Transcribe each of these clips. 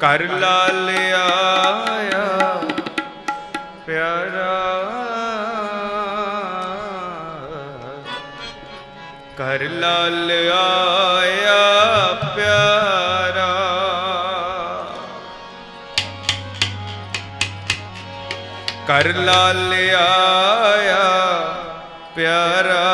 कर लाल आया प्यारा, कर लाल आया प्यारा, कर लाल आया प्यारा,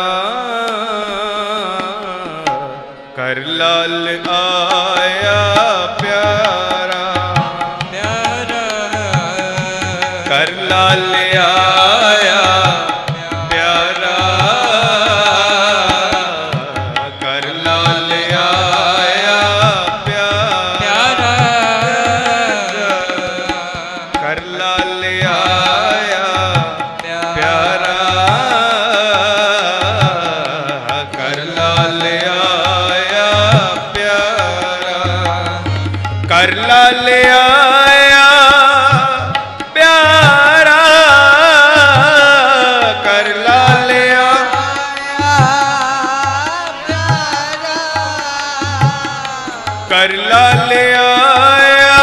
कर लाल आया प्यारा, प्यारा कर लाल आया प्यारा, कर लाल आया प्यारा, कर लाल आया प्यारा, कर लाल आया प्यारा, कर लाल आया प्यारा, कर लाल आया प्यारा, कर लाल आया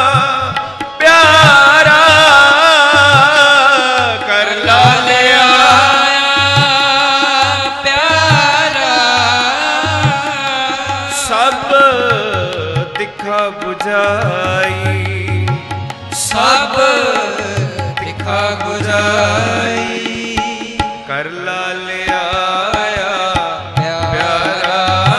प्यारा, कर लाल आया प्यारा, सब दिखा बुझाई, सब दिखा बुझाई, कर लाल आया प्यारा,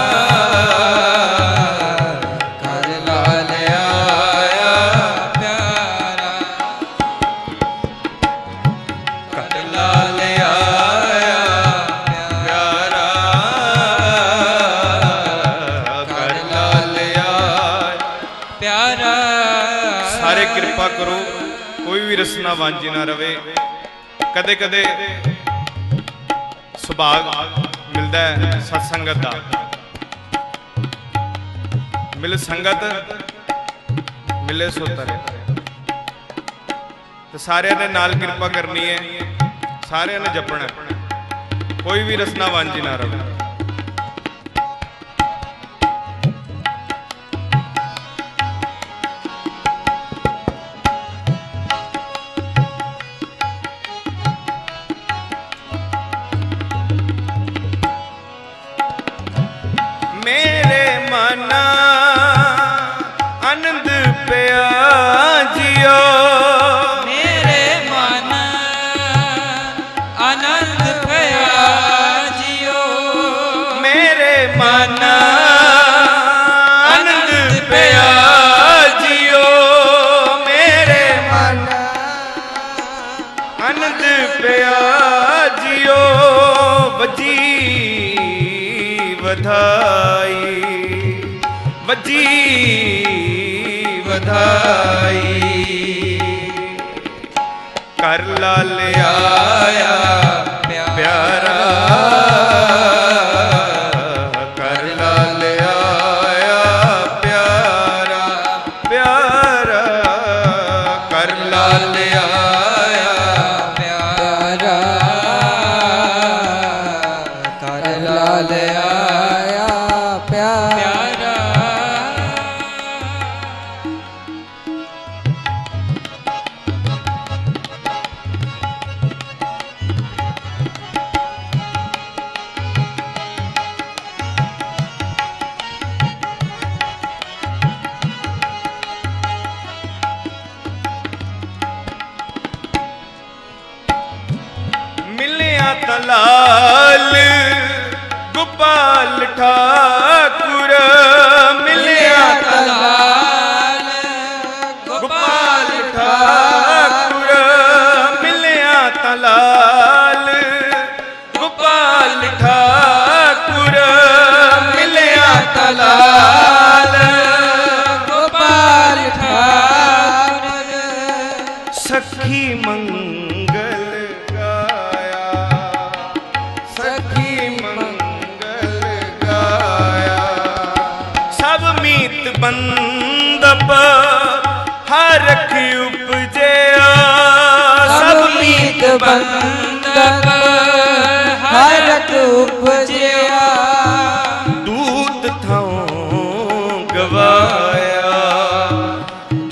कर लाल आया प्यारा, कर लाल आया प्यारा, कर लाल आया प्यारा। सारे कृपा करो, कोई भी रसना वांझी ना रवे। कदे कदे सुभाग मिलता है सत्संगत का, मिले संगत मिले सोतरे, तो सारे ने नाल कृपा करनी है, सारे ने जपना, कोई भी रसना वांझी ना रवे। मेरे मना आनंद पिया जियो, मेरे मन आनंद पिया जियो, मेरे मन आनंद पिया जियो, मेरे मन आनंद पिया जियो, वजी बधाई, वजी बधाई, कर लाल आया प्यारा, कर लाल आया प्यारा, प्यारा कर लाल आया प्यारा, कर लाल आया प्यारा। मिलिया तलाल गोपाल ठाकुर, मिलिया तलाल गोपाल ठाकुर, मिलिया तलाल गोपाल ठाकुर, मिलिया तलाल गोपाल ठाकुर, सखी मंगल गाया, सखी मंगल गाया, सब मीत बंदप हरख उपजया, सब मीत बंदप हरख उपजया, दूत थां गवाया,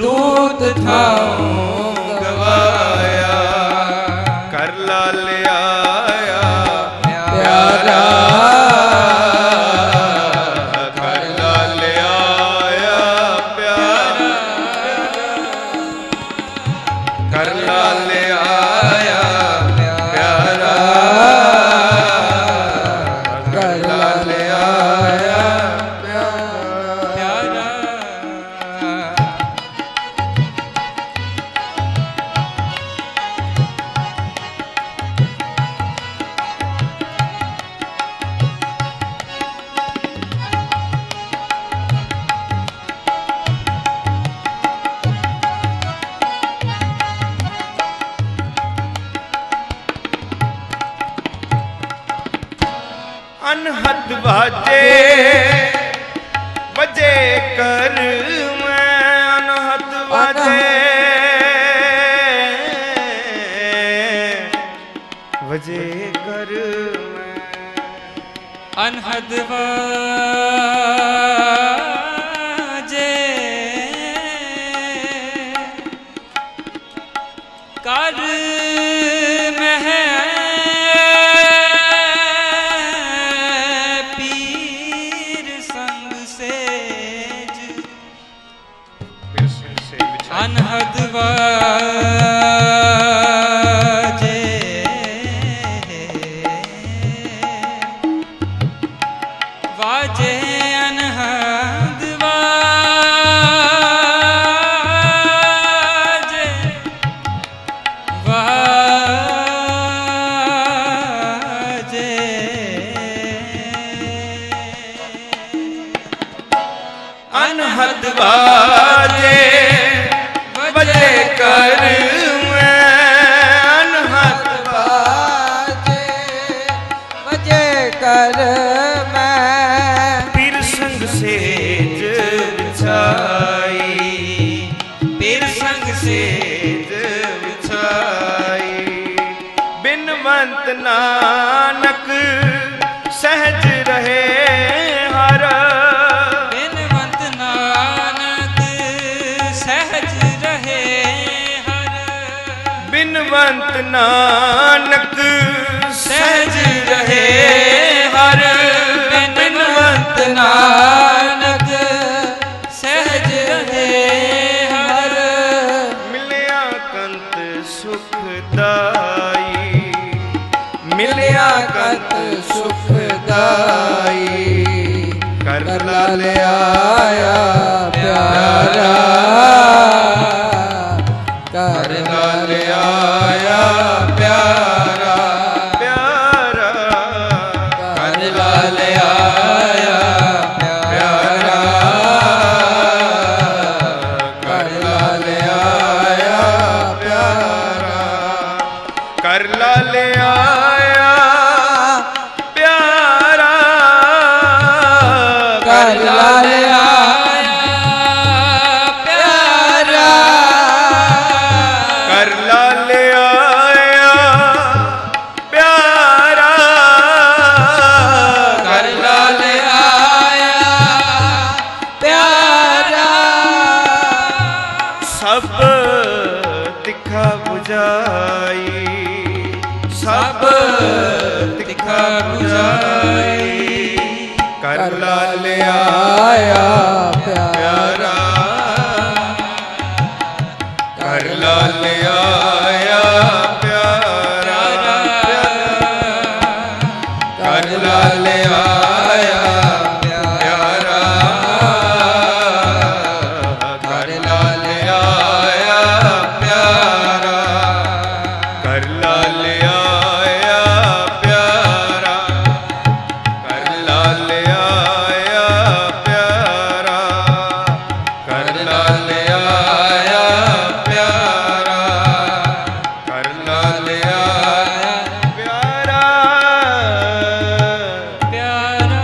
थाऊं गवाया, कर लाल आया प्यारा, कर लाल आया प्यारा, कर लाल आया प्यारा, कर लाल आया प्यारा। अनहद बाजे बजे कर मैं, अनहद बाजे बजे कर मैं, अनहद बाजे कर मैं, अनहद बाजे बाजे, अनहद बाजे बाजे, अनहद बाजे बजे कर मैं, अनहद बाजे बजे कर मैं, पीर संग सेज बिछाई, पीर संग सेज बिछाई, बिनवंत नानक सहज रहे हर, बिनवंत नानक सहज रहे हर, बिनवंत नानक सहज रहे हर, बिनवंत नानक सहज रहे हर, मिलिया कंत सुखदाई, मिलिया कंत सुखदाई, कर लाल आया प्यारा, कर लाल आया प्यारा, प्यारा, कर लाल आया प्यारा, कर लाल आया प्यारा, कर लाल आया प्यारा, कर लाल आया प्यारा, कर लाल आया प्यारा, कर लाल आया प्यारा, सब दिखा बुझाई, सब दिखा बुझाई, कर लाल आया प्यारा, कर लाल आया प्यारा, कर लाल आया प्यारा, कर लाल आया प्यारा, कर लाल आया प्यारा, कर लाल आया प्यारा, कर लाल आया प्यारा, कर लाल आया प्यारा, प्यारा।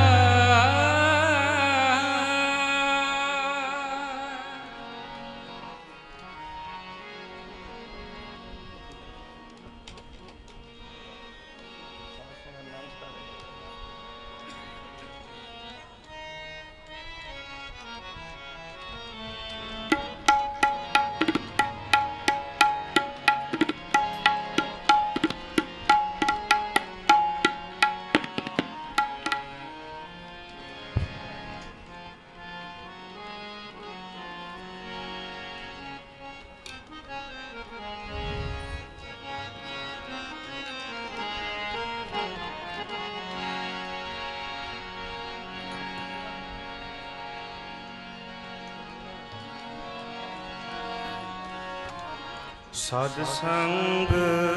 ਸਦ ਸੰਗ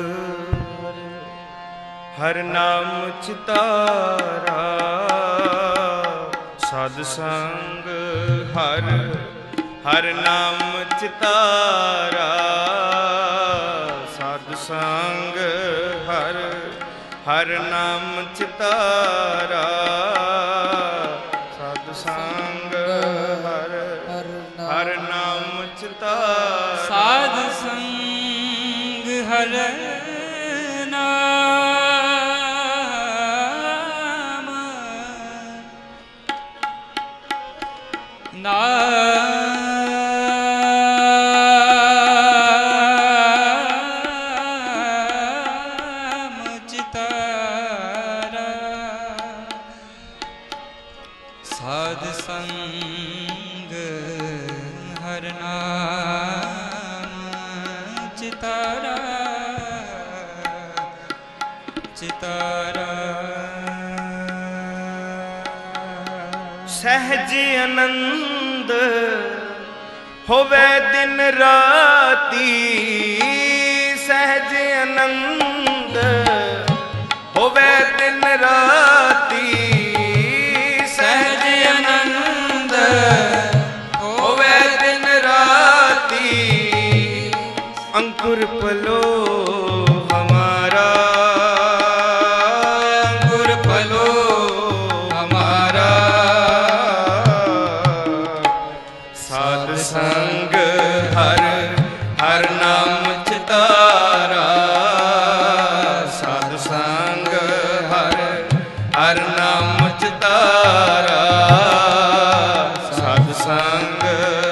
ਹਰ ਨਾਮ ਚਿਤਾਰਾ ਸਦ ਸੰਗ ਹਰ ਨਾਮ ਚਿਤਾਰਾ ਸਦ ਸੰਗ ਹਰ ਨਾਮ ਚਿਤਾਰਾ ਸਦ ਸੰਗ ਹਰ ਨਾਮ ਚਿਤਾਰਾ ਸਾਧ ਸੰਗ ਹਰ ਨਾਮ ਚਿਤਾਰਾ ਸਾਧ ਸੰਗ ਹਰ ਨਾਮ ਚਿਤਾਰਾ ਚਿਤਾਰਾ ਸਹਿਜ ਆਨੰਦ ਹੋਵੇ ਦਿਨ ਰਾਤੀ ਸਹਿਜ ਆਨੰਦ ਹੋਵੇ ਦਿਨ ਰਾਤੀ ਸਹਿਜ ਆਨੰਦ ਹੋਵੇ ਦਿਨ ਰਾਤੀ ਅੰਕੁਰ ਪਲੋ ਹਮਾਰਾ ਅੰਕੁਰ ਪਲੋ ਹਮਾਰਾ ਸਾਧ ਸੰਗ ਹਰ ਨਾਮ ਚਿਤਾਰਾ ਸਾਧ ਸੰਗ ਹਰ ਨਾਮ ਚਿਤਾਰਾ ਸਾਧ ਸੰਗ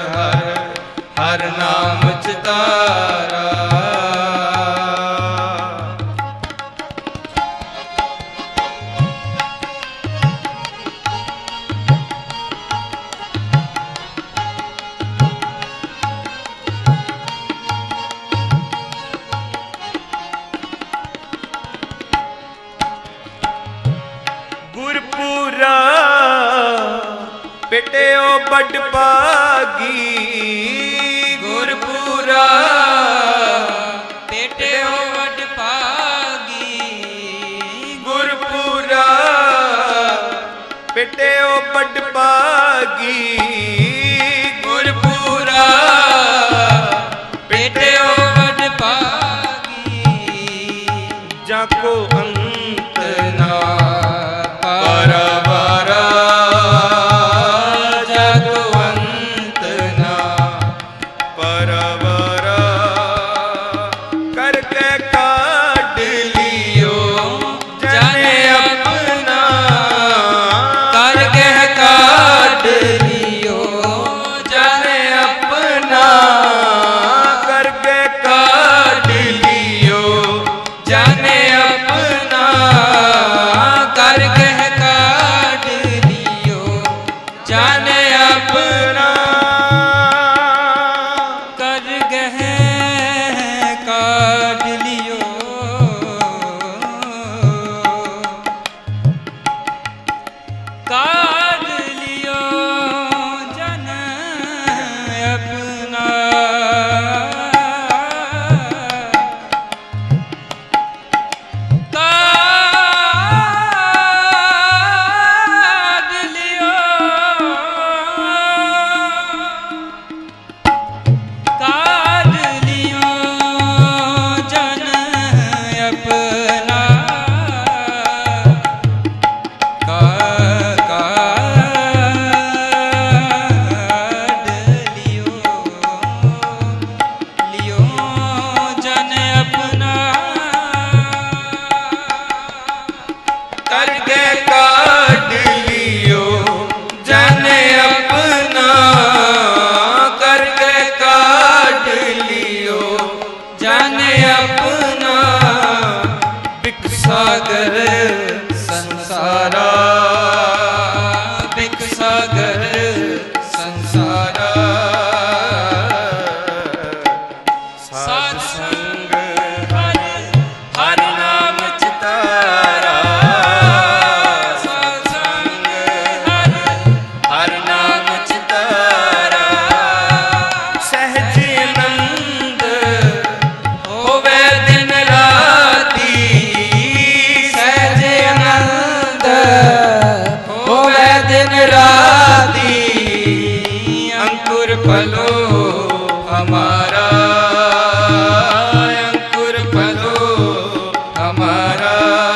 ਹਰ ਨਾਮ ਚਿਤਾਰਾ ਗੁਰਪੂਰਾ ਪਿਟਿਓ ਵੱਡ ਭਾਗੀ ਗੁਰਪੂਰਾ ਪਿਟਿਓ ਵੱਡ ਭਾਗੀ ਗੁਰਪੂਰਾ ਪਿਟਿਓ ਵੱਡ ਭਾਗੀ ਗੁਰਪੂਰਾ ਪਿਟਿਓ ਵੱਡ ਭਾਗੀ ਜਾਂ ਕੋ ਅੰਤ ਨਾ ਪਰਵਾਰਾ ਜਗ ਅੰਤ ਨਾ ਪਰਵਾਰਾ हमारा अंकुर फलो हमारा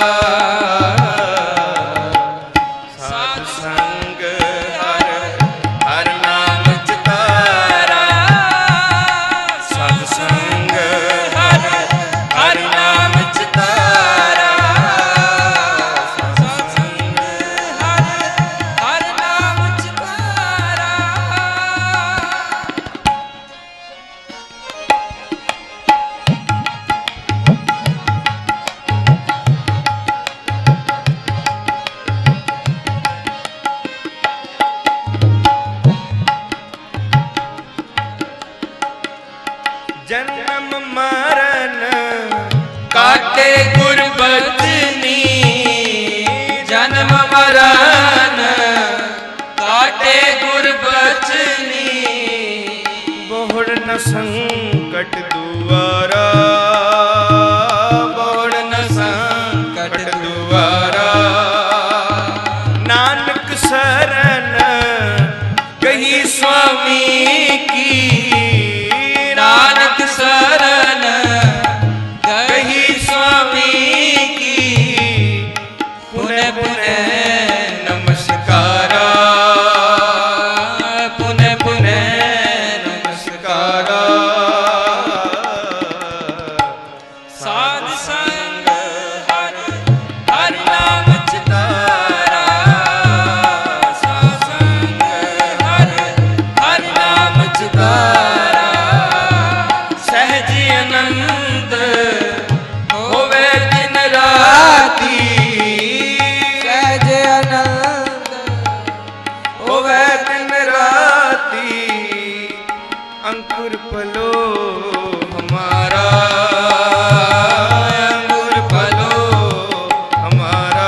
साध संग हर हर नाम चितारा साध संग हर हर नाम चितारा साध संग हर हर नाम चितारा। जन्म मरण काटे गुरबचनी जन्म मरण काटे गुरबचनी बोहड़ न संकट दुआरा बोड़ न संकट दुआरा नानक शरण कही स्वामी की नानक शरण कही स्वामी की पुनः पुनः नमस्कारा पुनः पुनः नमस्कारा। साध संग हर हर नाम चितारा साध संग हर हर नाम चितारा सहज आनंद होवे दिन राती सहज आनंद होवे दिन राती अंकुर फलो हमारा अंकुर फलो हमारा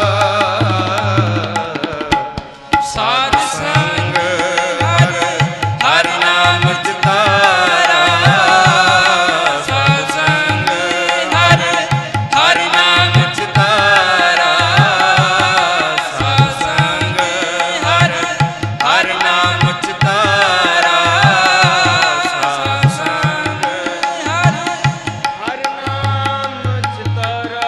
साध संग हर हर नाम चितारा साध संग हर हर नाम चितारा साध संग हर हर नाम चितारा साध संग हर हर नाम चितारा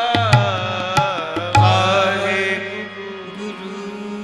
वाहेगुरु।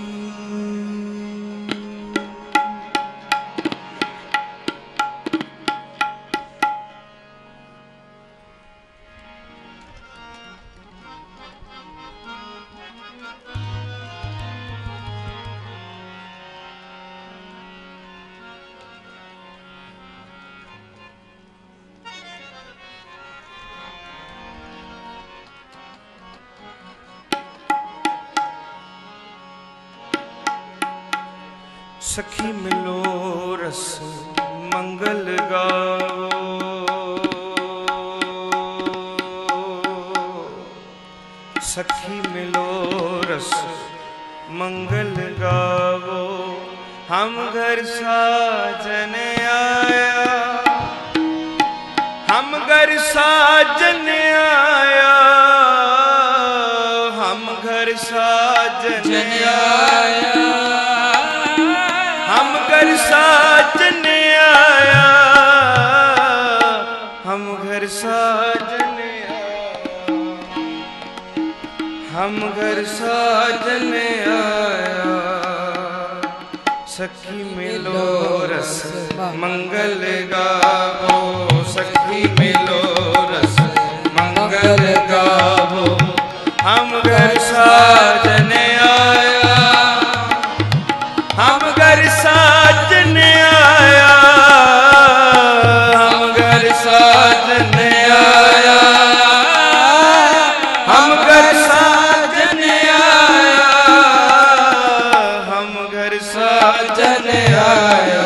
सखी मिलो रस मंगल गाओ सखी मिलो रस मंगल गाओ हम घर साजन आया हम घर साजन आया हम घर साजन आया हम घर साजन आया हम घर साजन आया हम घर साजन आया सखी मिलो रस मंगल गावो सखी मिलो रस मंगल गावो हम घर साजन आया हम घर साजन आया हम घर साजन आया हम घर साजन आया हम घर साजन आया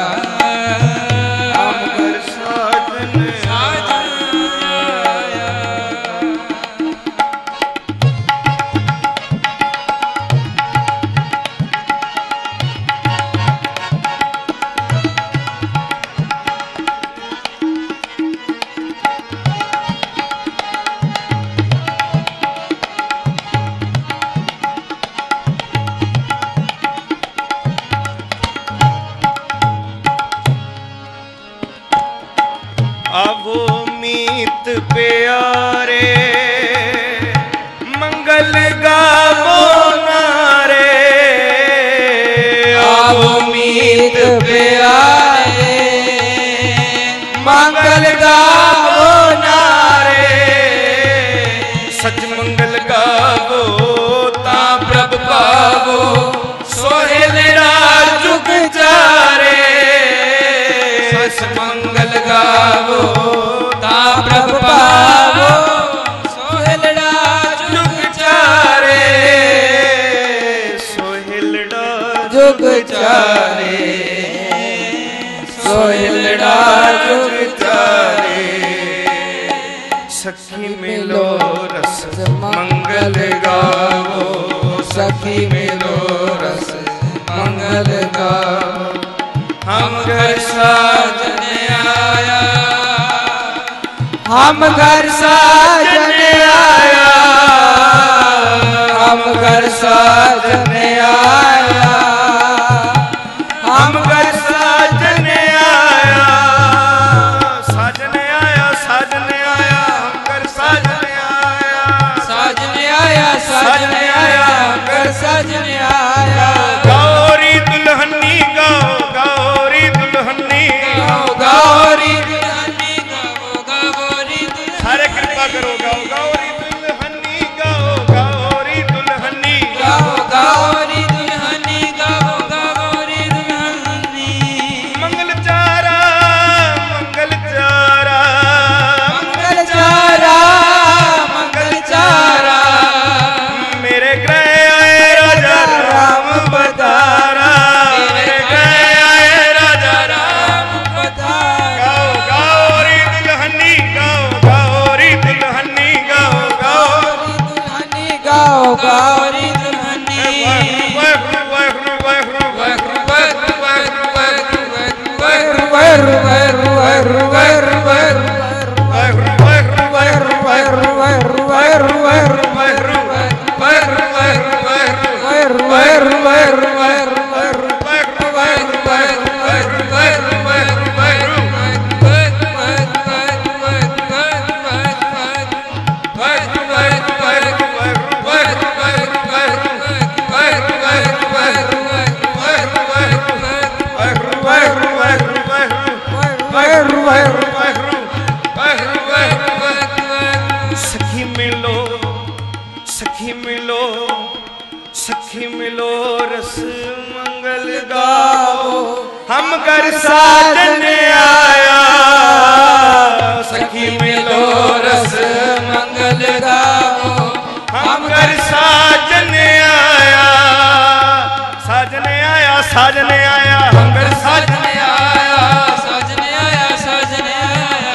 हम घर साजन आया। आवो मीत प्यारे मंगल गावो नारे। आवो मीत प्यारे मंगल गावो नारे। सच मंगल गावो ता प्रभ पावो सोहेलड़ा जुग चारे। सच मंगल गावो ता प्रभ पावो सोहेलड़ा जुग चारे। सोहेलड़ा जुग चारे सोहेलड़ा जुग चारे। सखी मिलो रस मंगल गावो सखी मिलो रस मंगल गावो। हम घर साजन आया हम घर साजन आया हम घर साजन आया हम घर साजन आया। साजन आया साजन आया हम घर साजन आया। साजन आया साजन आया हम घर साजन आया। गौरी दुल्हनी गाओ गौरी दुल्हनी गाओ गौरी दुल्हनी गाओ गौरी दुल्हनी। सारे कृपा करो गाओ गौरी दुल्हनी गाओ गौरी दुल्हनी गाओ गौरी दुल्हनी गाओ गौरी दुल्हनी। मंगल चारा मंगल चारा मंगल चारा मंगल चारा। मेरे ग्रह आए राजा राम पधारा। मेरे ग्रह आए राजा राम पधारा। गाओ गौरी दुल्हनी गाओ गौरी दुल्हनी गाओ गौरी दुल्हनी गाओ गौरी दुल्हनी। वाहिगुरु वाहिगुरु वाहिगुरु वाहिगुरु वाहिगुरु वैरु वैरु वैरु वैरु वैरु वैरु वाहिगुरु वाहिगुरु वैरु वैरु वैरु वैरु वाहिगुरु वाहिगुरु वाहिगुरु वैरु वैरु वैरु वैरु वैरु सखी मिलो सखी मिलो सखी मिलो रस मंगल गाओ हम घर साजन आया। सखी मिलो रस मंगल गाओ हम घर साजन आया। साजन आया साजन आया हम घर साजन आया साजन आया साजन आया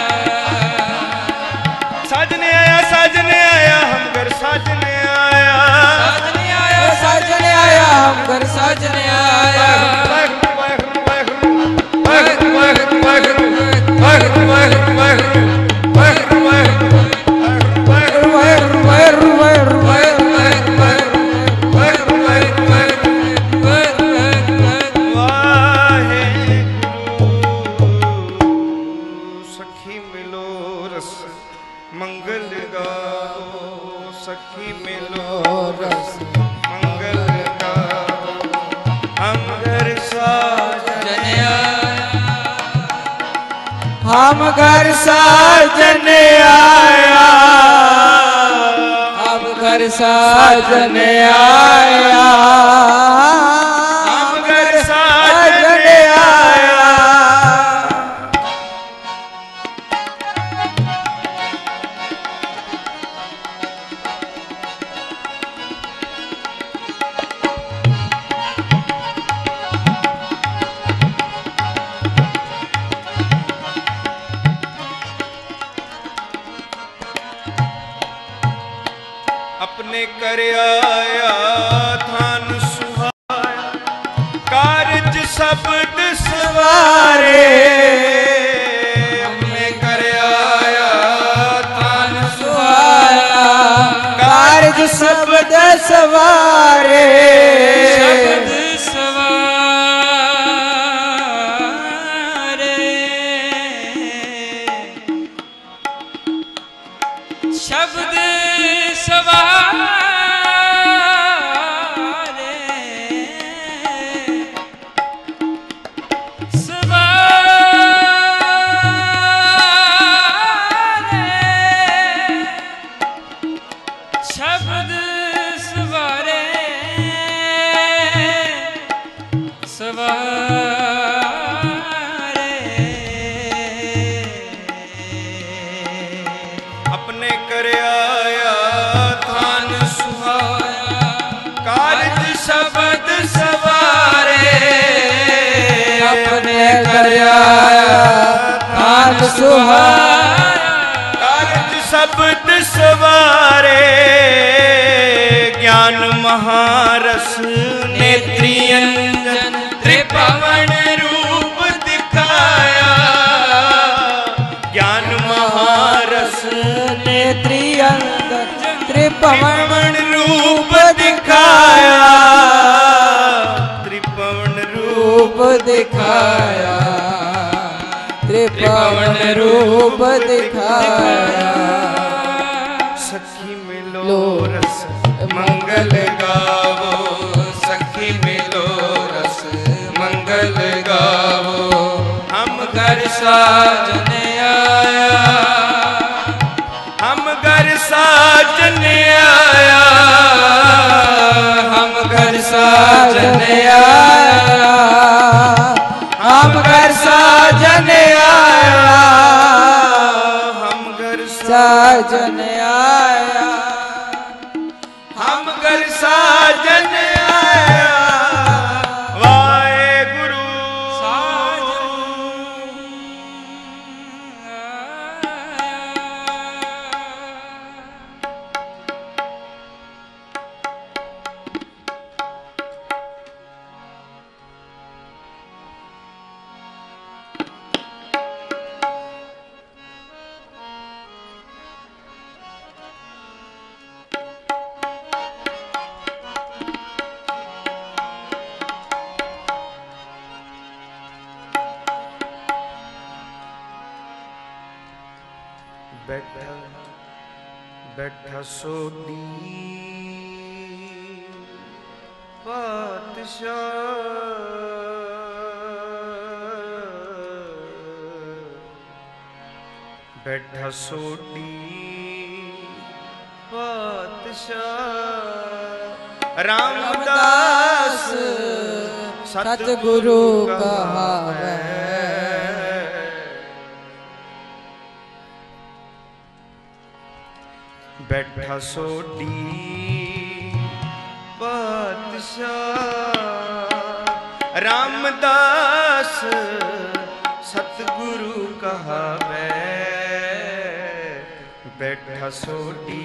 साजन आया साजन आया हम घर साजन आया। साजन आया साजन आया हम घर साजन आया। वाहिगुरु वाहिगुरु वाहिगुरु वाहिगुरु वाहिगुरु वाहिगुरु वाहिगुरु वाहिगुरु वाहिगुरु वैरु वैरु वैरु वैरु सखी मिलो रस मंगल गाओ सखी मिलो रस मंगल गाओ हम घर साजन हम घर साजन आया हम घर साजन आया हम घर साजन आया। अपने कर आया थान सुहाया कारज शब्द सवारे। अपने कर आया थान सुहाया कारज शब्द सवारे। शब्द सवारे कारज शब्द सवारे ज्ञान महारस नेत्रियंजन त्रिभुवन रूप दिखाया ज्ञान महारस नेत्रियंजन त्रिभुवन रूप दिखाया त्रिभुवन रूप दिखाया त्रिभुवन रूप दिखाया सखी मिलो रस मंगल गावो सखी मिलो रस मंगल गावो हम घर साजन आया हम घर साजन आया हम घर साजन आया हम घर साजन आया हम घर साजन आया हम घर साजन आया वाहे गुरु बैठा बैठा सोडी पातशाह बैठा सोडी पातशाह रामदास सतगुरु कहावे बैठा सोडी पातशाह रामदास सतगुरु कहावे बैठा सोडी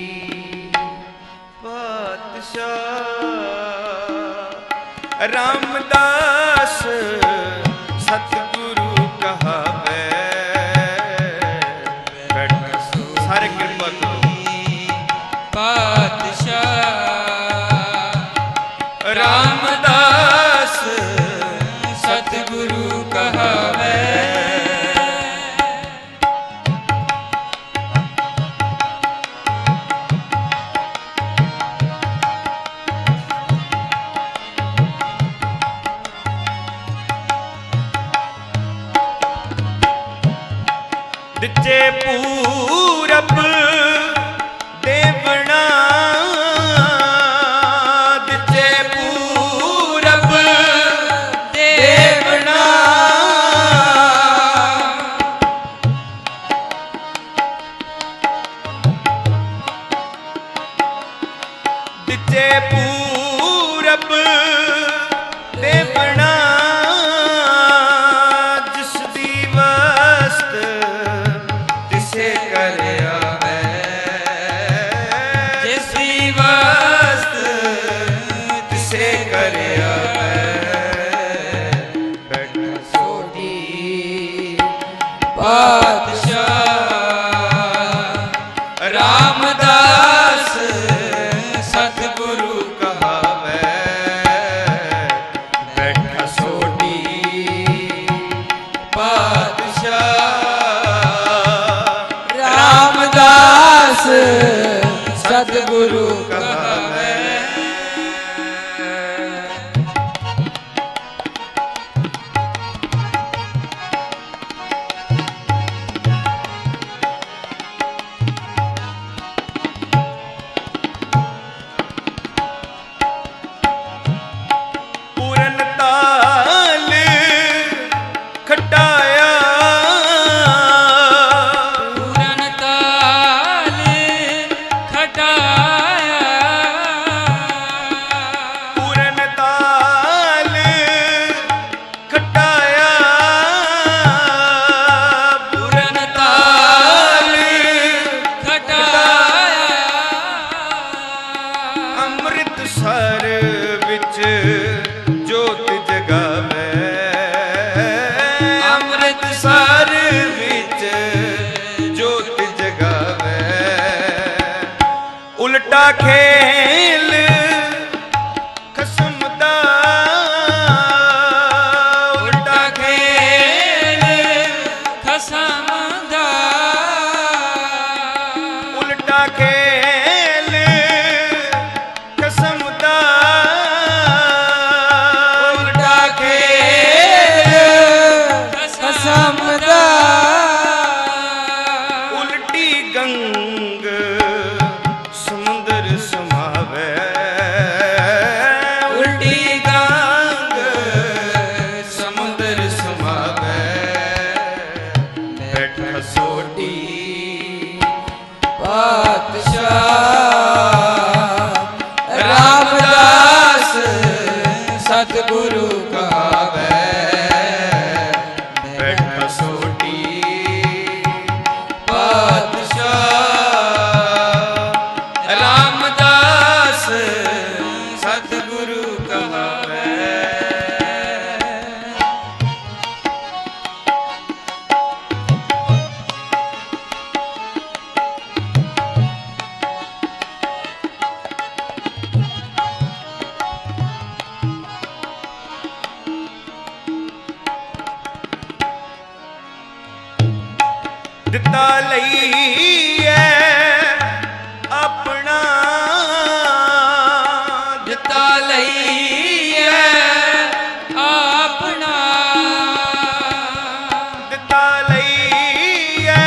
पातशाह रामदास सतगुरु कहावे बैठा सारे कृपा करो पातशाह रामदास सतगुरु कहावे दिचे पूरब देवना दिचे पूरब देवना दिचे पूरब देवना जिस दिवस्त तिसे करया है जिस दिवस्त तिसे करया है बैठा सोडी पातशाह रामदास सतगुरु कहावे बैठा सोडी पातशाह रामदास सत सतगुरु कहावे। खेल खसम दा उल्टा खेल खसम दा उल्टा खेल खसम दा उल्टा खेल खसम दा उल्टी गंग सतगुरु कहावे। बैठा सोटी पातशाह रामदास सतगुरु कहावे। दिता लईए अपना दिता लईए अपना दिता लईए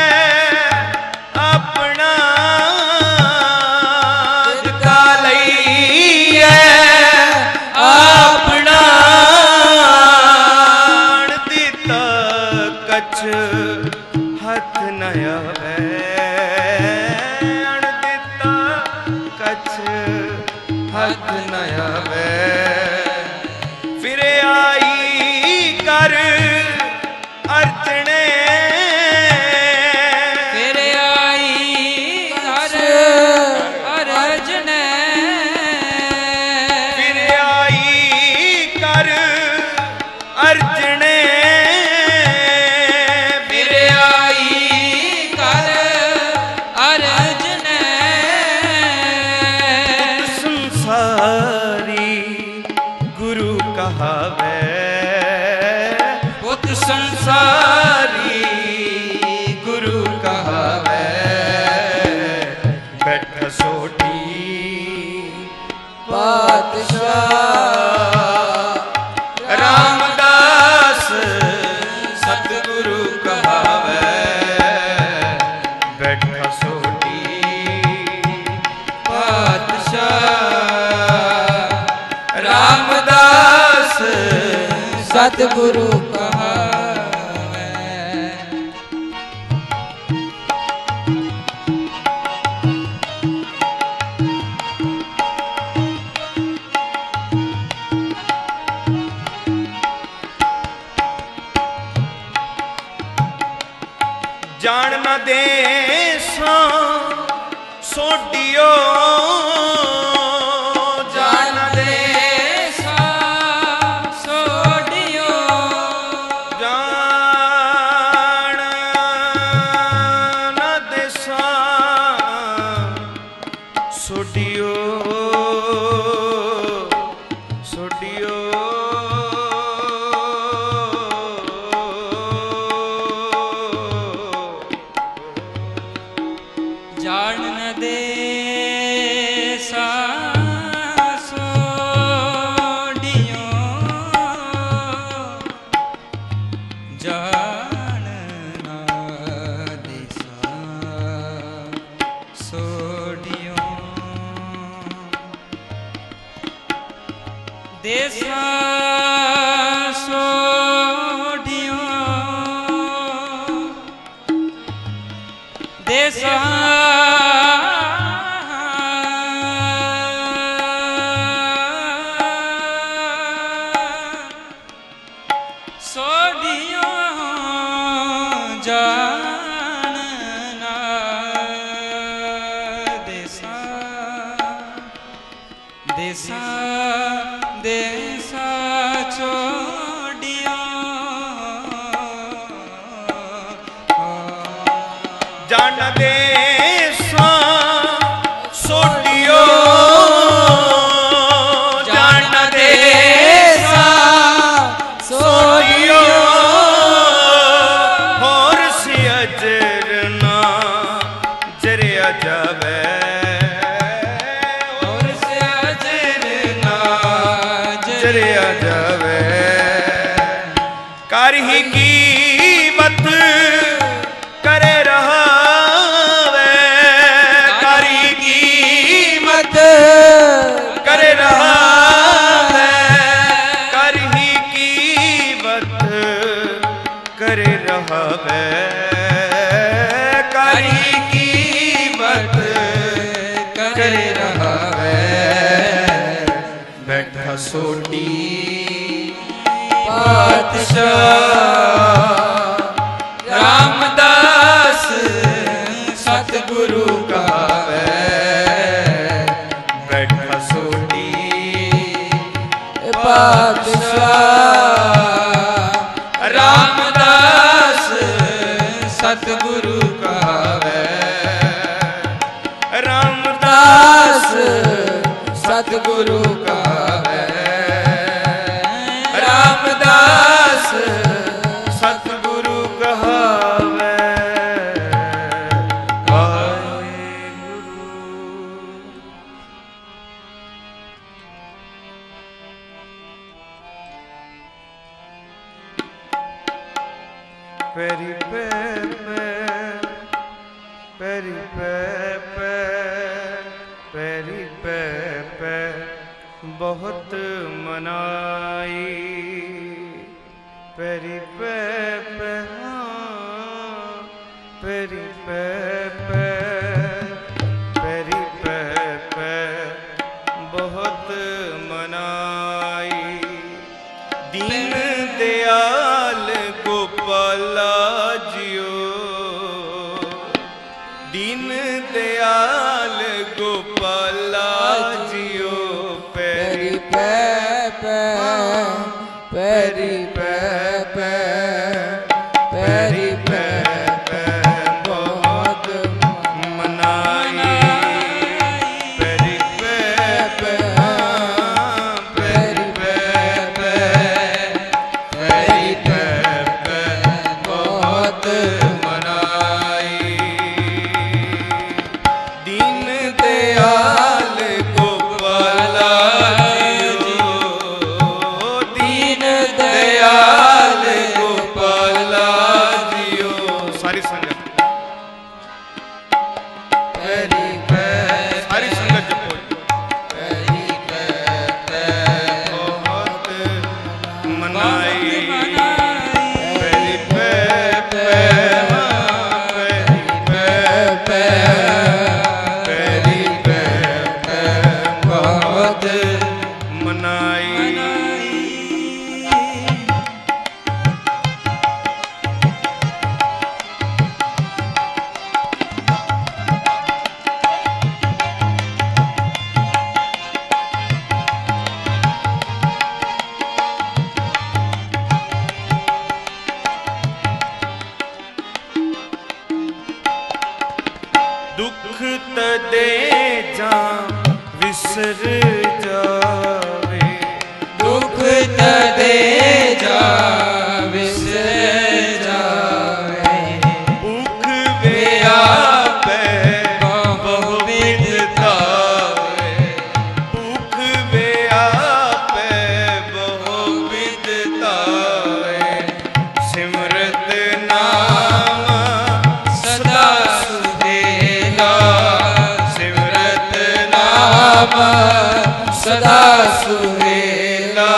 अपना दिता लईए अपना दिता कछ हथ नया अण दिता कछ हथ नया फिर आई कर अर्चने फिर आई कर अर्चने फिर आई कर अर्चने गुरु कहावे। पुत संसारी गुरु कहावे। बैठा सोटी पातशाह रामदास सतगुरु कहावे। बैठा सोटी पातशाह रामदास सतगुरु कहावे। जान न दे सोटियो जान दे सोटियो जान न दे सोटियो सोटियो जान न दे देसा सोढ़ियो देसा सोढ़ियो जानना देसा देसा देसा छोड़ियो जान देसा सोडियो जान देसा सोडियो होर सी अजरना जरिया जावे जरिया जावे कर ही कीमत करे रहावे कर ही कीमत करे रहावे कर ही कीमत करे रहावे कर ही कीमत करे रहावे बैठा सोटी पातशाह रामदास सतगुरु कहावे बैठा सोटी पातशाह रामदास सतगुरु कहावे रामदास सतगुरु कहावे रामदास सतगुरु कहावे पेरी पे पेरी पे पेरी पे बहुत मनाई पेरी पे पेरी पे पेरी पे बहुत मनाई दीन दयाल गोपाला जियो दीन दयाल गोपाला जियो पेरी पे पेरी पे पेरी पे बहुत मनाई पेरी पे पेरी पे पेरी पे बहुत मनाई दीन दयाल गोपाला जियो दीन दयाल गोपाला जियो सारी संगत पेरी पे सारी संगत जपो पेरी पे बहुत मनाई पेरी पे पेरी पे बहुत मनाई दुख तदे जा विसर जावे दुख तदे जा विसर जावे भूख व्यापे बहुविध तावे भूख व्यापे बहुविध तावे सिमरत नाम सदा सुहेला सिमरत नाम सदा सुहेला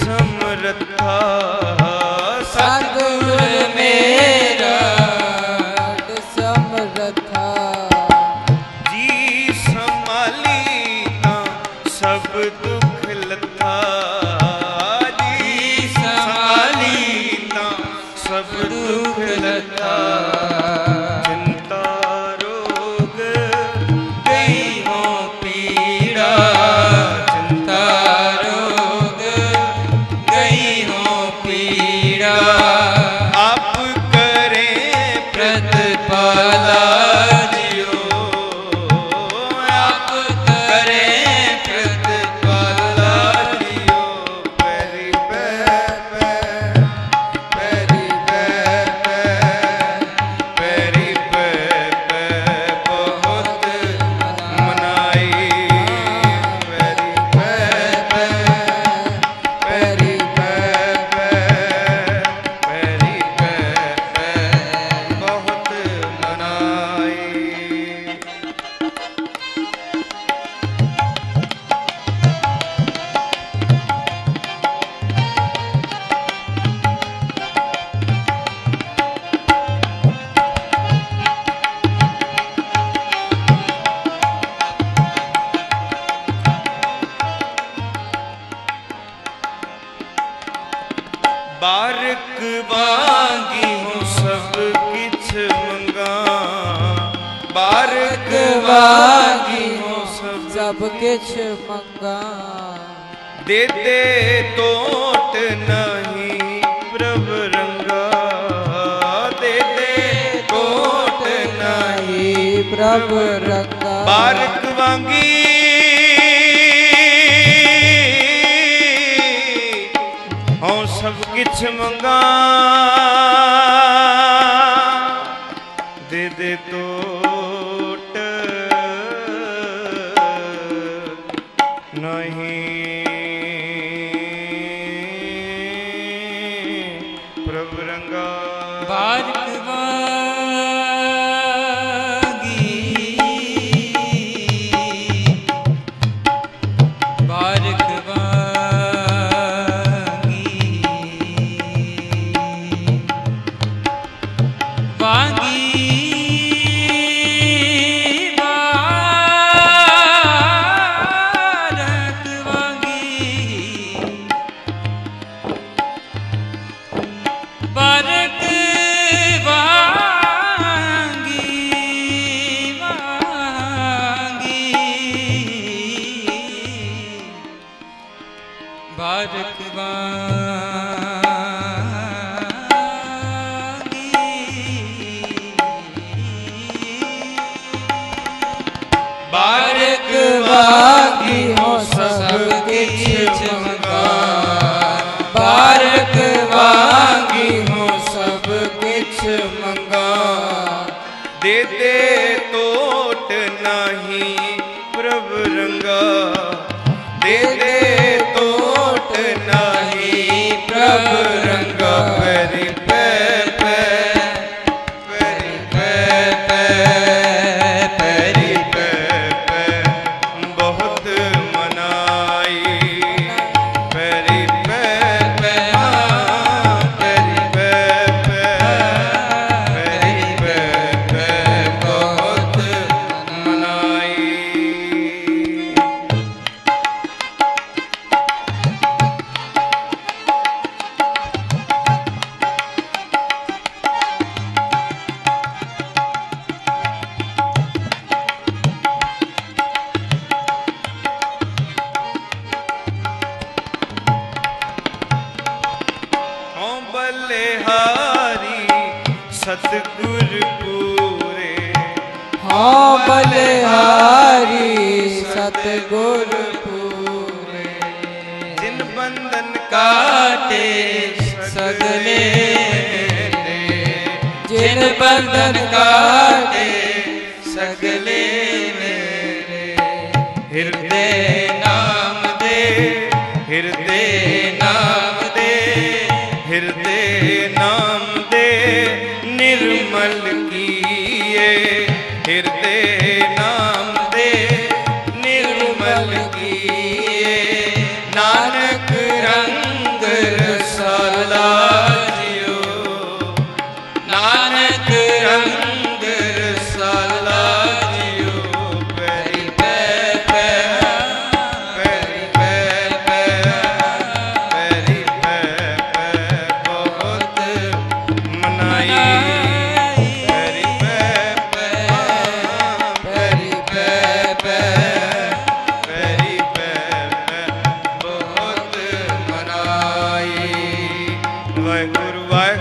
समरथा सतगुर मेरा समरथा जी संभाली ना सब दुख लथा जी संभाली ना सब दुख लथा चिंता रोग गई हो पीड़ा चिंता रोग गई हो पीड़ा आप करें प्रतिपाला जियो आप करें प्रतिपाला जियो पैरी पैरी पैरी बहुत मनाई पैरी पैरी बहुत मनाई। बारक वांगी हूँ सब किछ मंगा बारक वांगी हूँ सब किछ मंगा दे दे तोट नहीं प्रभ रंगा दे दे तोट नहीं प्रभ रंगा बारक वांगी हों सब किछ मंगा दे दे तोट नहीं प्रभु रंगा बारक वागी बारक बारक वागी हो सब किछ मंगा बारक वागी हो सब किछ मंगा दे दे तोट नहीं प्रभु रंगा दे दे तोट नहीं प्रभु रंगा पैरी बहुत मनाई पैरी बहुत मनाई। बलिहारी सतगुर पूरे हाँ बलिहारी सतगुर पूरे जिन बंधन काटे सगले जिन बंधन काटे सगले मेरे हृदय नाम दे हृदय नाम दे हृदय नाम दे निर्मल किए हृदय नाम दे निर्मल किए नानक रंग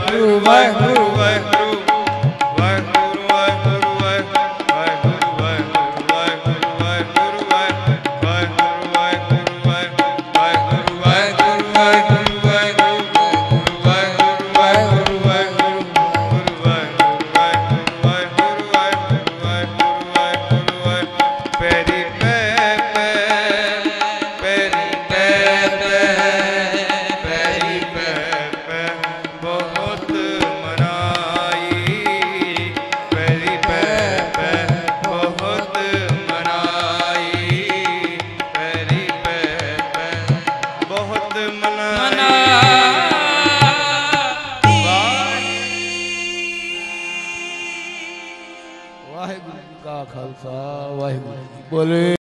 वाहिगुरु वाहिगुरु वाहिगुरु वाहिगुरु वाहिगुरु वाहिगुरु वाहिगुरु वाहिगुरु वाहिगुरु वाहिगुरु वाहिगुरु वाहिगुरु जी का खालसा वाहिगुरु जी बोले।